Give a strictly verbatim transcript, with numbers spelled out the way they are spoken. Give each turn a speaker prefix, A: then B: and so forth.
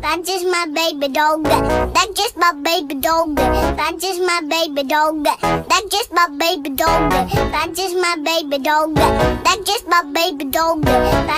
A: That's just my baby dog. That's just my baby dog. That's just my baby dog. That's just my baby dog. That's just my baby dog. That's just my baby dog.